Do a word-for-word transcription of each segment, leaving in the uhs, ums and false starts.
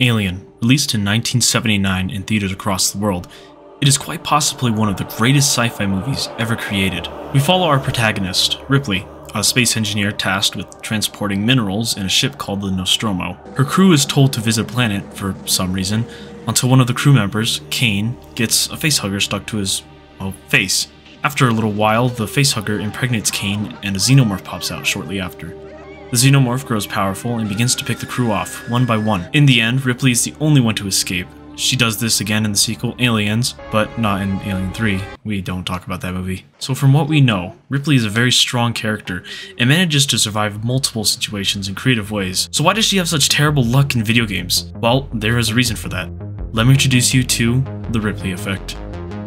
Alien, released in nineteen seventy-nine in theaters across the world, it is quite possibly one of the greatest sci-fi movies ever created. We follow our protagonist, Ripley, a space engineer tasked with transporting minerals in a ship called the Nostromo. Her crew is told to visit a planet for some reason, until one of the crew members, Kane, gets a facehugger stuck to his, well, face. After a little while, the facehugger impregnates Kane and a xenomorph pops out shortly after. The xenomorph grows powerful and begins to pick the crew off, one by one. In the end, Ripley is the only one to escape. She does this again in the sequel, Aliens, but not in Alien three. We don't talk about that movie. So from what we know, Ripley is a very strong character and manages to survive multiple situations in creative ways. So why does she have such terrible luck in video games? Well, there is a reason for that. Let me introduce you to the Ripley effect.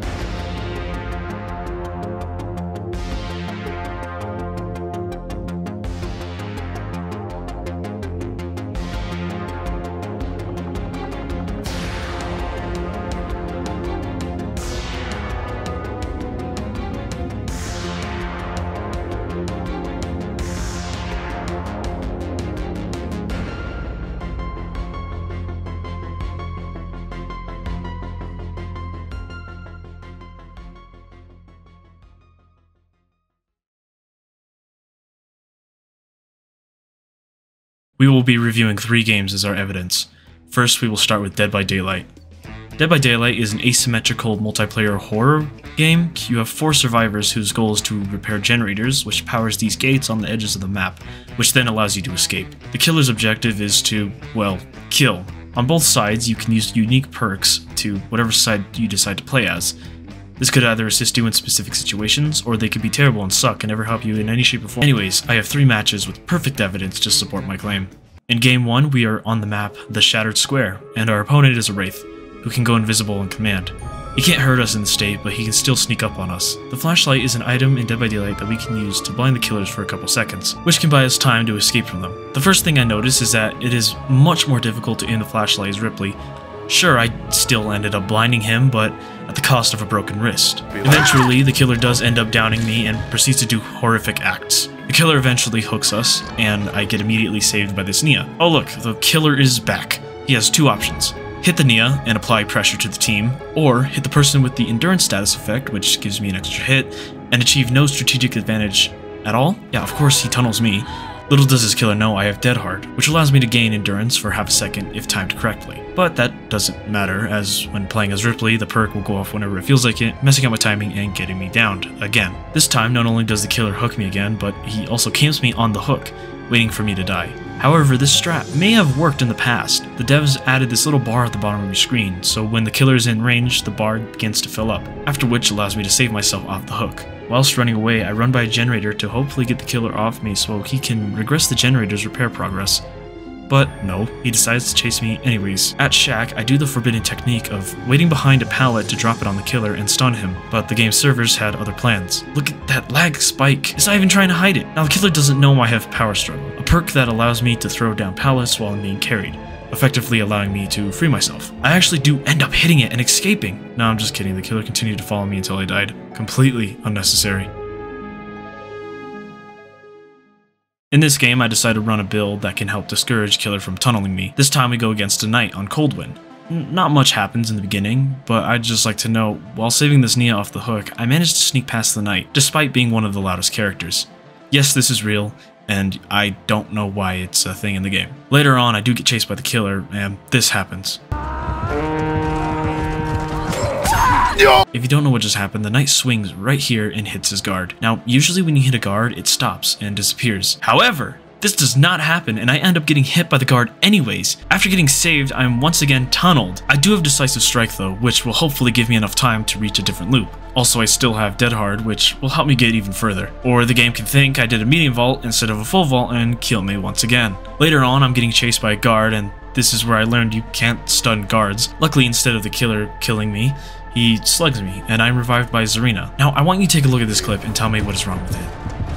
We will be reviewing three games as our evidence. First, we will start with Dead by Daylight. Dead by Daylight is an asymmetrical multiplayer horror game. You have four survivors whose goal is to repair generators, which powers these gates on the edges of the map, which then allows you to escape. The killer's objective is to, well, kill. On both sides, you can use unique perks to whatever side you decide to play as. This could either assist you in specific situations, or they could be terrible and suck and never help you in any shape or form. Anyways, I have three matches with perfect evidence to support my claim. In game one, we are on the map, the Shattered Square, and our opponent is a Wraith, who can go invisible on command. He can't hurt us in the state, but he can still sneak up on us. The flashlight is an item in Dead by Daylight that we can use to blind the killers for a couple seconds, which can buy us time to escape from them. The first thing I notice is that it is much more difficult to aim the flashlight as Ripley. Sure, I still ended up blinding him, but at the cost of a broken wrist. Eventually, the killer does end up downing me and proceeds to do horrific acts. The killer eventually hooks us, and I get immediately saved by this Nia. Oh look, the killer is back. He has two options. Hit the Nia and apply pressure to the team, or hit the person with the endurance status effect, which gives me an extra hit, and achieve no strategic advantage at all? Yeah, of course he tunnels me. Little does this killer know I have Dead Hard, which allows me to gain endurance for half a second if timed correctly. But that doesn't matter, as when playing as Ripley, the perk will go off whenever it feels like it, messing up my timing and getting me downed again. This time, not only does the killer hook me again, but he also camps me on the hook, waiting for me to die. However, this strat may have worked in the past. The devs added this little bar at the bottom of your screen, so when the killer is in range, the bar begins to fill up, after which allows me to save myself off the hook. Whilst running away, I run by a generator to hopefully get the killer off me so he can regress the generator's repair progress. But no, he decides to chase me anyways. At Shack, I do the forbidden technique of waiting behind a pallet to drop it on the killer and stun him, but the game's servers had other plans. Look at that lag spike. It's not even trying to hide it. Now the killer doesn't know I have Power Struggle, a perk that allows me to throw down pallets while I'm being carried, effectively allowing me to free myself. I actually do end up hitting it and escaping. No, I'm just kidding. The killer continued to follow me until I died. Completely unnecessary. In this game, I decide to run a build that can help discourage killer from tunneling me. This time we go against a knight on Coldwind. Not much happens in the beginning, but I'd just like to note, while saving this Nia off the hook, I managed to sneak past the knight, despite being one of the loudest characters. Yes, this is real, and I don't know why it's a thing in the game. Later on, I do get chased by the killer, and this happens. If you don't know what just happened, the knight swings right here and hits his guard. Now, usually when you hit a guard, it stops and disappears. However, this does not happen, and I end up getting hit by the guard anyways. After getting saved, I am once again tunneled. I do have Decisive Strike though, which will hopefully give me enough time to reach a different loop. Also, I still have Dead Hard, which will help me get even further. Or the game can think I did a medium vault instead of a full vault and kill me once again. Later on, I'm getting chased by a guard, and this is where I learned you can't stun guards. Luckily, instead of the killer killing me, he slugs me, and I'm revived by Zarina. Now, I want you to take a look at this clip and tell me what is wrong with it.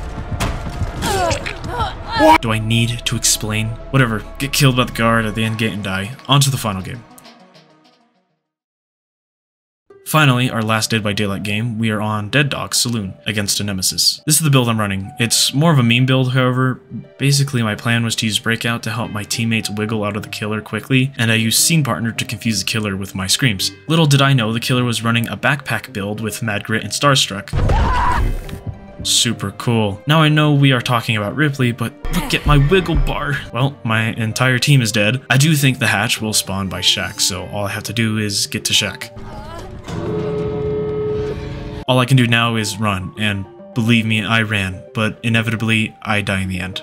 What? Do I need to explain? Whatever, get killed by the guard at the end gate and die. On to the final game. Finally, our last Dead by Daylight game, we are on Dead Dog Saloon against a nemesis. This is the build I'm running. It's more of a meme build, however. Basically, my plan was to use Breakout to help my teammates wiggle out of the killer quickly, and I used Scene Partner to confuse the killer with my screams. Little did I know the killer was running a backpack build with Mad Grit and Starstruck. Super cool. Now I know we are talking about Ripley, but look at my wiggle bar. Well, my entire team is dead. I do think the hatch will spawn by Shack, so all I have to do is get to Shack. All I can do now is run, and believe me, I ran, but inevitably, I die in the end.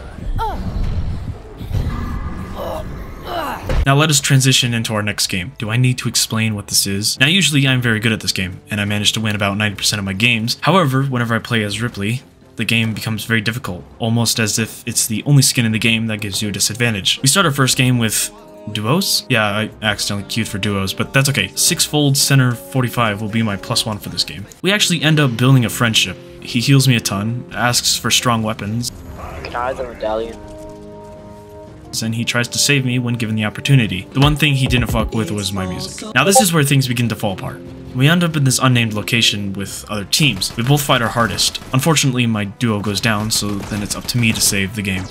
Now let us transition into our next game. Do I need to explain what this is? Now usually I'm very good at this game, and I manage to win about ninety percent of my games. However, whenever I play as Ripley, the game becomes very difficult, almost as if it's the only skin in the game that gives you a disadvantage. We start our first game with duos? Yeah, I accidentally queued for duos, but that's okay. Sixfold Center forty-five will be my plus one for this game. We actually end up building a friendship. He heals me a ton, asks for strong weapons. Can I have the medallion? And he tries to save me when given the opportunity. The one thing he didn't fuck with was my music. Now this is where things begin to fall apart. We end up in this unnamed location with other teams. We both fight our hardest. Unfortunately, my duo goes down, so then it's up to me to save the game.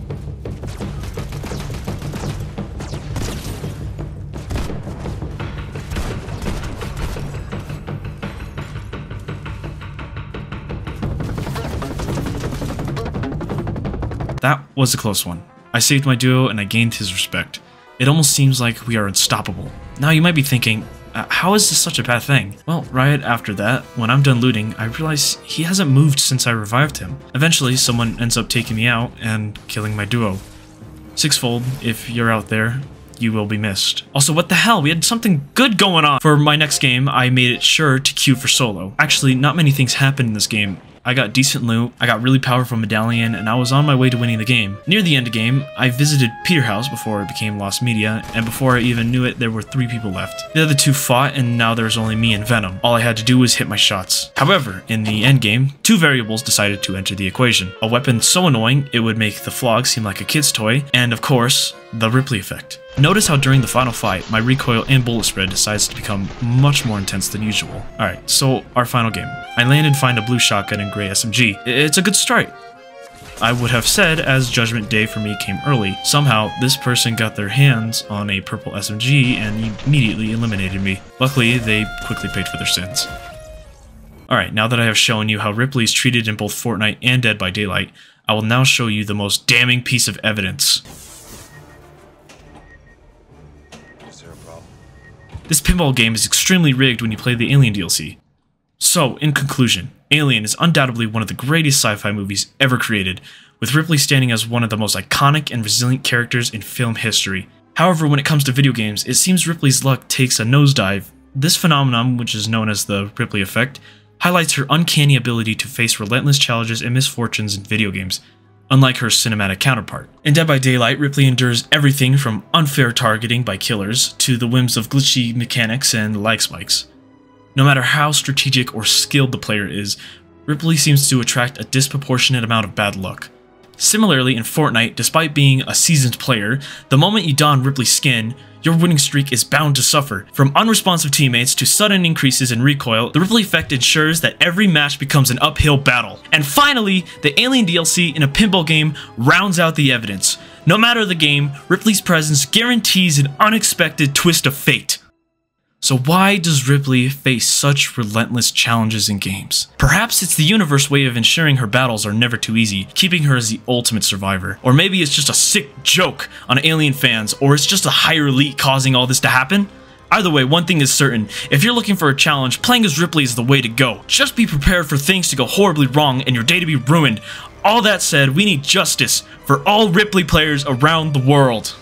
That was a close one. I saved my duo and I gained his respect. It almost seems like we are unstoppable. Now you might be thinking, uh, how is this such a bad thing? Well, right after that, when I'm done looting, I realize he hasn't moved since I revived him. Eventually, someone ends up taking me out and killing my duo. Sixfold, if you're out there, you will be missed. Also, what the hell? We had something good going on! For my next game, I made it sure to queue for solo. Actually, not many things happened in this game. I got decent loot, I got really powerful medallion, and I was on my way to winning the game. Near the end of the game, I visited Peterhouse before it became Lost Media, and before I even knew it, there were three people left. The other two fought, and now there was only me and Venom. All I had to do was hit my shots. However, in the endgame, two variables decided to enter the equation. A weapon so annoying, it would make the Flog seem like a kid's toy, and of course, the Ripley effect. Notice how during the final fight, my recoil and bullet spread decides to become much more intense than usual. Alright, so our final game. I land and find a blue shotgun and gray S M G. It's a good start. I would have said as Judgment Day for me came early. Somehow, this person got their hands on a purple S M G and immediately eliminated me. Luckily, they quickly paid for their sins. Alright, now that I have shown you how Ripley is treated in both Fortnite and Dead by Daylight, I will now show you the most damning piece of evidence. This pinball game is extremely rigged when you play the Alien D L C. So, in conclusion, Alien is undoubtedly one of the greatest sci-fi movies ever created, with Ripley standing as one of the most iconic and resilient characters in film history. However, when it comes to video games, it seems Ripley's luck takes a nosedive. This phenomenon, which is known as the Ripley effect, highlights her uncanny ability to face relentless challenges and misfortunes in video games, unlike her cinematic counterpart. In Dead by Daylight, Ripley endures everything from unfair targeting by killers to the whims of glitchy mechanics and lag spikes. No matter how strategic or skilled the player is, Ripley seems to attract a disproportionate amount of bad luck. Similarly, in Fortnite, despite being a seasoned player, the moment you don Ripley's skin, your winning streak is bound to suffer. From unresponsive teammates to sudden increases in recoil, the Ripley effect ensures that every match becomes an uphill battle. And finally, the Alien D L C in a pinball game rounds out the evidence. No matter the game, Ripley's presence guarantees an unexpected twist of fate. So why does Ripley face such relentless challenges in games? Perhaps it's the universe way of ensuring her battles are never too easy, keeping her as the ultimate survivor. Or maybe it's just a sick joke on Alien fans, or it's just a higher elite causing all this to happen? Either way, one thing is certain, if you're looking for a challenge, playing as Ripley is the way to go. Just be prepared for things to go horribly wrong and your day to be ruined. All that said, we need justice for all Ripley players around the world.